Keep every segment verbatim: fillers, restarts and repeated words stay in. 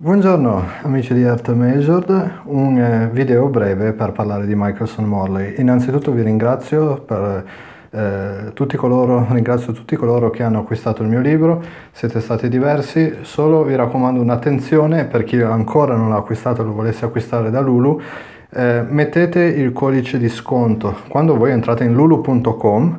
Buongiorno amici di Art Measured, un eh, video breve per parlare di Michelson Morley. Innanzitutto vi ringrazio per eh, tutti coloro, ringrazio tutti coloro che hanno acquistato il mio libro, siete stati diversi, solo vi raccomando un'attenzione per chi ancora non l'ha acquistato e lo volesse acquistare da Lulu, eh, mettete il codice di sconto. Quando voi entrate in lulu punto com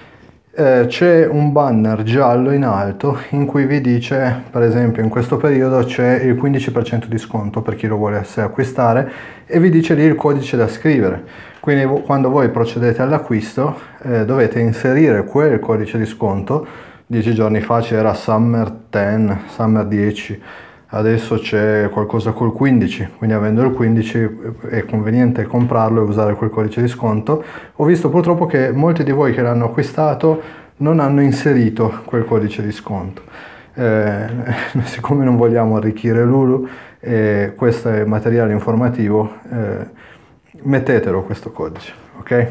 Eh, c'è un banner giallo in alto in cui vi dice, per esempio in questo periodo c'è il quindici per cento di sconto per chi lo volesse acquistare e vi dice lì il codice da scrivere. Quindi quando voi procedete all'acquisto eh, dovete inserire quel codice di sconto. Dieci giorni fa c'era Summer dieci, Summer dieci, adesso c'è qualcosa col quindici, quindi avendo il quindici è conveniente comprarlo e usare quel codice di sconto. Ho visto purtroppo che molti di voi che l'hanno acquistato non hanno inserito quel codice di sconto. Eh, siccome non vogliamo arricchire Lulu, eh, questo è materiale informativo, eh, mettetelo questo codice, ok?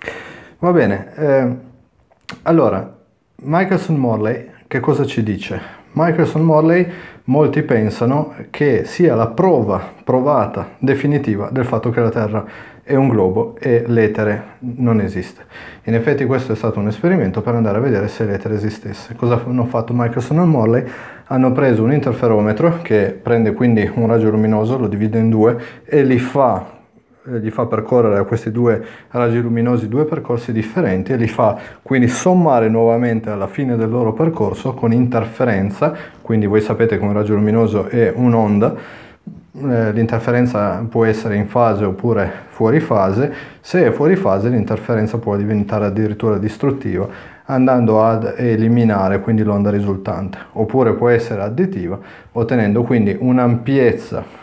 Va bene, eh, allora, Michelson Morley che cosa ci dice? Michelson Morley, molti pensano che sia la prova provata definitiva del fatto che la Terra è un globo e l'etere non esiste. In effetti questo è stato un esperimento per andare a vedere se l'etere esistesse. Cosa hanno fatto Michelson e Morley? Hanno preso un interferometro che prende quindi un raggio luminoso, lo divide in due e li fa gli fa percorrere a questi due raggi luminosi due percorsi differenti e li fa quindi sommare nuovamente alla fine del loro percorso con interferenza. Quindi voi sapete che un raggio luminoso è un'onda, eh, l'interferenza può essere in fase oppure fuori fase. Se è fuori fase l'interferenza può diventare addirittura distruttiva andando ad eliminare quindi l'onda risultante, oppure può essere additiva ottenendo quindi un'ampiezza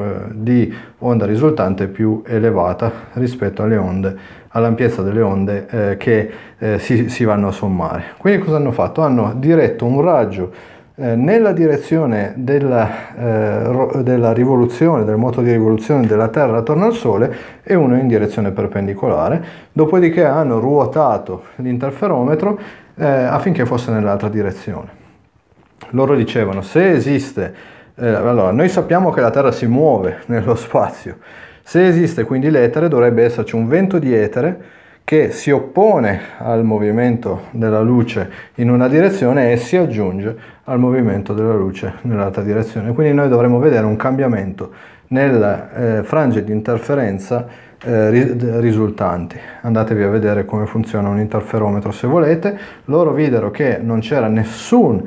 di onda risultante più elevata rispetto alle onde, all'ampiezza delle onde eh, che eh, si, si vanno a sommare. Quindi cosa hanno fatto? Hanno diretto un raggio eh, nella direzione della, eh, della rivoluzione, del moto di rivoluzione della Terra attorno al Sole e uno in direzione perpendicolare, dopodiché hanno ruotato l'interferometro eh, affinché fosse nell'altra direzione. Loro dicevano, se esiste Eh, allora, noi sappiamo che la Terra si muove nello spazio. Se esiste quindi l'etere, dovrebbe esserci un vento di etere che si oppone al movimento della luce in una direzione e si aggiunge al movimento della luce nell'altra direzione. Quindi noi dovremmo vedere un cambiamento nelle eh, frange di interferenza eh, risultanti. Andatevi a vedere come funziona un interferometro se volete. Loro videro che non c'era nessun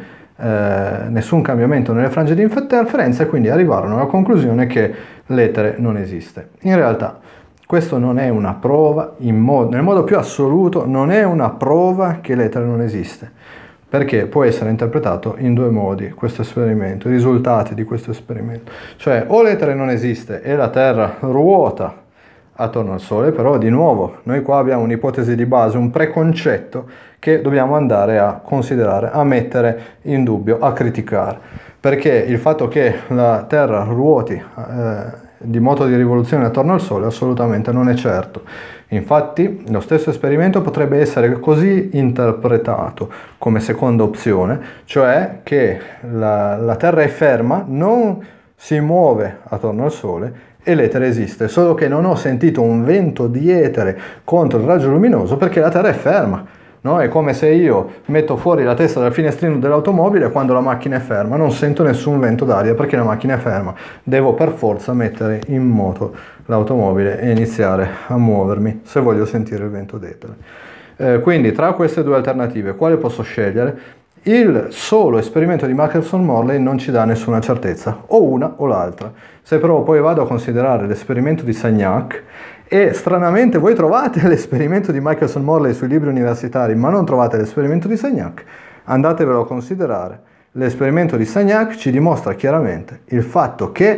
Eh, nessun cambiamento nelle frange di interferenza e quindi arrivarono alla conclusione che l'etere non esiste. In realtà questo non è una prova, in modo, nel modo più assoluto non è una prova che l'etere non esiste, perché può essere interpretato in due modi questo esperimento, i risultati di questo esperimento. Cioè o l'etere non esiste e la Terra ruota attorno al Sole, però di nuovo noi qua abbiamo un'ipotesi di base, un preconcetto che dobbiamo andare a considerare, a mettere in dubbio, a criticare, perché il fatto che la Terra ruoti eh, di moto di rivoluzione attorno al Sole assolutamente non è certo. Infatti lo stesso esperimento potrebbe essere così interpretato come seconda opzione, cioè che la, la Terra è ferma, non si muove attorno al Sole e l'etere esiste, solo che non ho sentito un vento di etere contro il raggio luminoso perché la Terra è ferma, no? È come se io metto fuori la testa dal finestrino dell'automobile quando la macchina è ferma, non sento nessun vento d'aria perché la macchina è ferma, devo per forza mettere in moto l'automobile e iniziare a muovermi se voglio sentire il vento d'etere. Eh, quindi tra queste due alternative quale posso scegliere? Il solo esperimento di Michelson-Morley non ci dà nessuna certezza, o una o l'altra. Se però poi vado a considerare l'esperimento di Sagnac, e stranamente voi trovate l'esperimento di Michelson-Morley sui libri universitari, ma non trovate l'esperimento di Sagnac, andatevelo a considerare. L'esperimento di Sagnac ci dimostra chiaramente il fatto che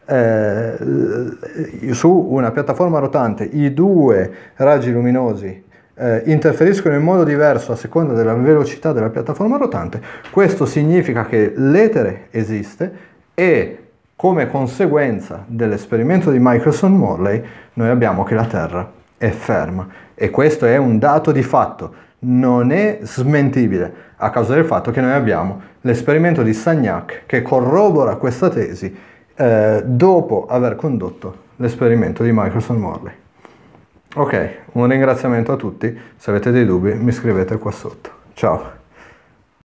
eh, su una piattaforma rotante i due raggi luminosi Eh, interferiscono in modo diverso a seconda della velocità della piattaforma rotante. Questo significa che l'etere esiste e come conseguenza dell'esperimento di Michelson-Morley noi abbiamo che la Terra è ferma e questo è un dato di fatto, non è smentibile a causa del fatto che noi abbiamo l'esperimento di Sagnac che corrobora questa tesi eh, dopo aver condotto l'esperimento di Michelson Morley. Ok, un ringraziamento a tutti, se avete dei dubbi mi scrivete qua sotto. Ciao!